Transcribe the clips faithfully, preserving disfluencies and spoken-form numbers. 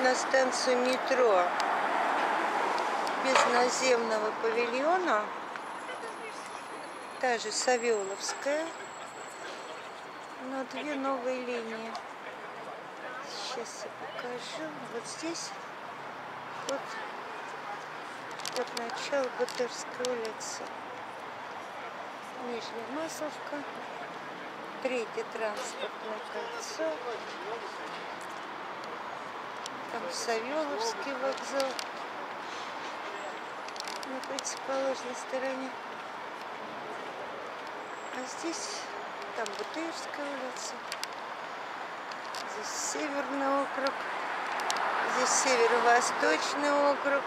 на станцию метро без наземного павильона. Та же Савеловская, но две новые линии. Сейчас я покажу. Вот здесь вот, вот начало Бутырской улицы. Нижняя Масловка. Третье транспортное кольцо. Там Савеловский вокзал на противоположной стороне. А здесь там Бутырская улица. Здесь Северный округ. Здесь Северо-Восточный округ.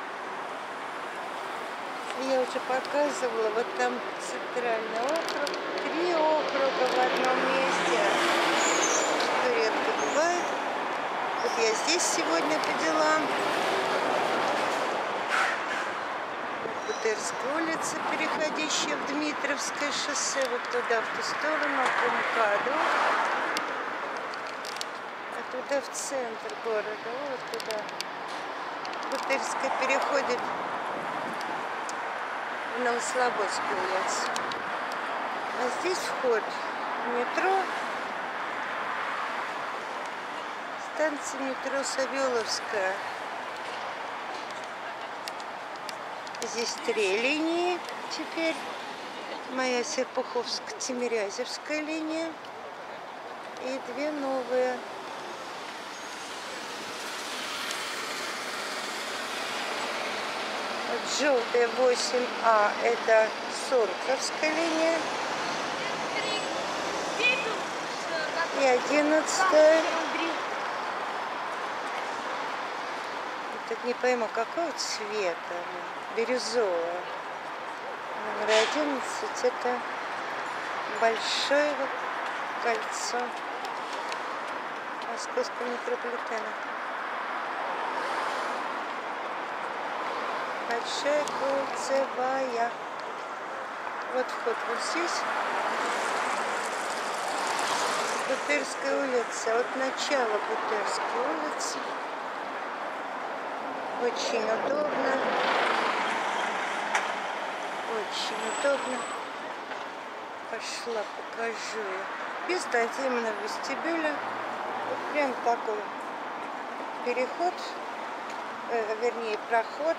Я уже показывала, вот там Центральный округ. Три округа в одном месте. Что редко бывает. Вот я здесь сегодня по делам. Бутырская улица, переходящая в Дмитровское шоссе. Вот туда, в ту сторону, по МКАДу. А туда в центр города. Вот туда. Бутырская переходит в Новослободскую улицу. А здесь вход в метро. Станция метро Савеловская. Здесь три линии теперь. Моя Серпуховско-Тимирязевская линия. И две новые. Желтая восемь А это Солнцевская линия. И одиннадцатая. Тут не пойму, какого цвета. Бирюзовая. Номер одиннадцать это большое кольцо Московского метрополитена. Большая кольцевая. Вот вход вот здесь. Бутырская улица. От начала Бутырской улицы. Очень удобно. Очень удобно. Пошла, покажу я. Без наземного вестибюля. Вот прям такой переход, э, вернее проход.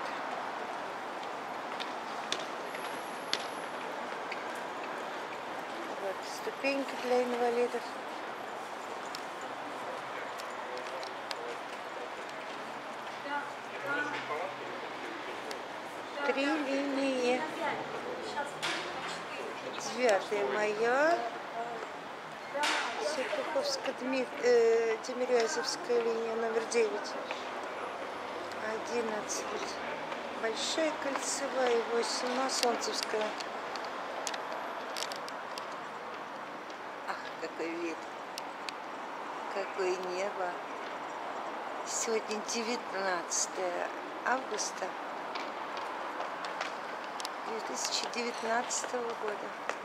Вот ступеньки для инвалидов. Три линии. Девятая моя. Серпуховско-Тимирязевская линия номер девять. Одиннадцать. Большая кольцевая и восемь. Ну, Солнцевская. Ах, какой вид. Какое небо. Сегодня девятнадцатое августа две тысячи девятнадцатого года.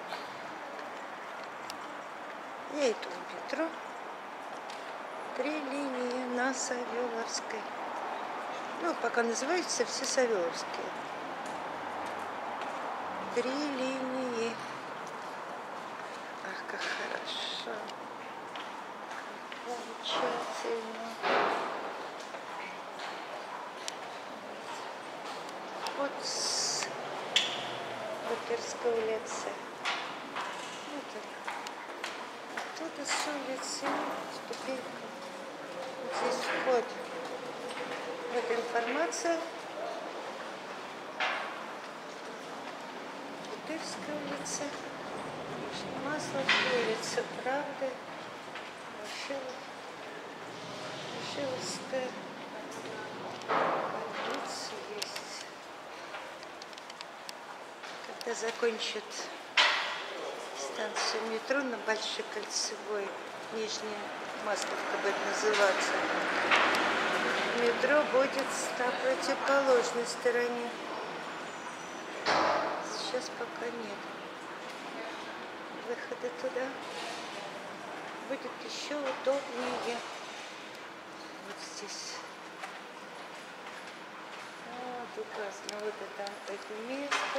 Я иду в метро. Три линии на Савеловской. Ну, пока называются все Савеловские. Три линии. Ах, как хорошо. Замечательно. Вот с Бутырской улицы. Вот она. Оттуда с улицы ступенька. Вот здесь вход. Вот информация. Бутырская улица. Масловская улица. Правда. Ворошиловская. Больница есть. Когда закончат станцию метро на Большой Кольцевой, Нижняя Масловка будет называться, метро будет на противоположной стороне. Сейчас пока нет выхода туда. Будет еще удобнее. Вот здесь указано. Вот это, это место.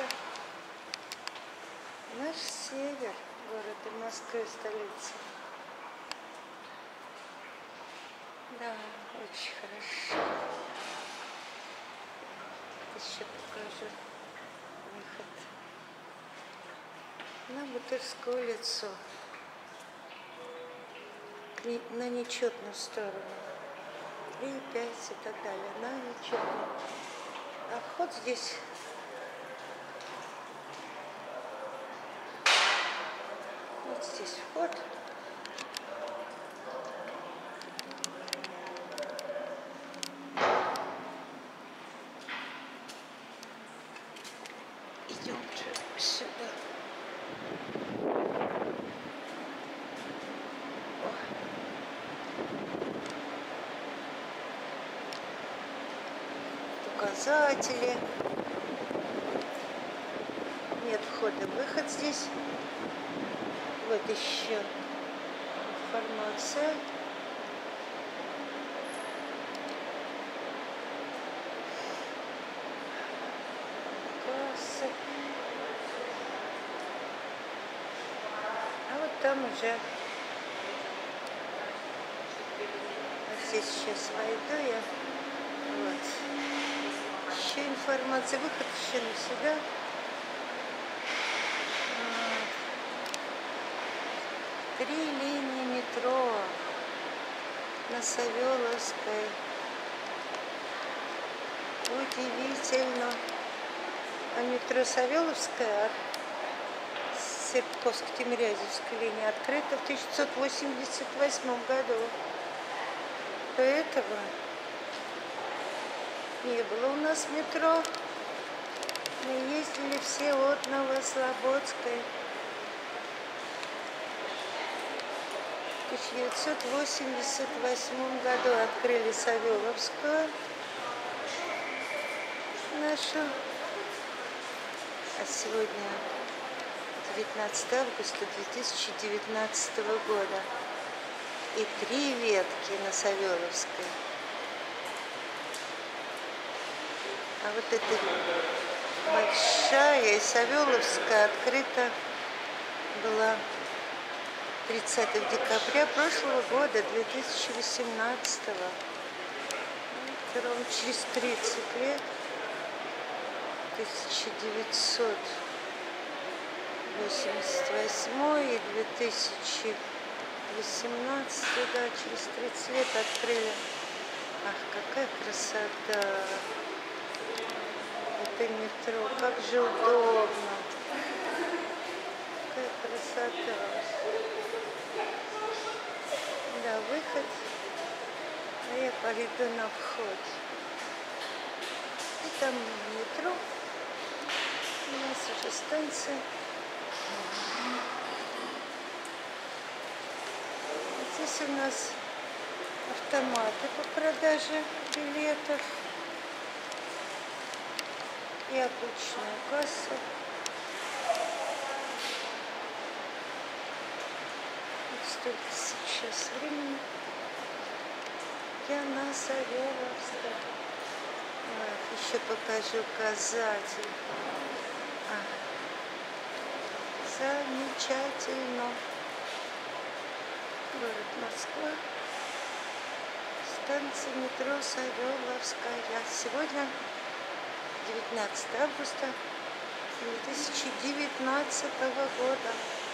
Наш север города Москвы, столица. Да, очень хорошо. Еще покажу выход на Бутырскую улицу, на нечетную сторону. три, пять и так далее, на нечетную. А вход здесь. Вот здесь вход. Идем сюда. О. Указатели. Нет входа, выход здесь. Вот еще информация. Касса. А вот там уже. Вот здесь сейчас войду я. Вот. Еще информация. Выход еще на сюда. Три линии метро на Савеловской. Удивительно. А метро Савеловская, Серпуховско-Тимирязевская линия, открыта в тысяча девятьсот восемьдесят восьмом году. До этого не было у нас метро. Мы ездили все от Новослободской. В тысяча девятьсот восемьдесят восьмом году открыли Савеловскую нашу. А сегодня девятнадцатое августа две тысячи девятнадцатого года. И три ветки на Савеловской. А вот эта большая Савеловская открыта была тридцатого декабря прошлого года, две тысячи восемнадцатого. Ровно через тридцать лет, тысяча девятьсот восемьдесят восьмой и две тысячи восемнадцатый, да, через тридцать лет открыли. Ах, какая красота! Это метро, как же удобно! Какая красота! Да, выход. А я пойду на вход. И там метро. У нас уже станция. Здесь у нас автоматы по продаже билетов и обычная касса. Столько сейчас времени. Я на Савеловской. Вот, еще покажу указатель. А, замечательно. Город Москва. Станция метро Савеловская. Сегодня девятнадцатое августа две тысячи девятнадцатого года.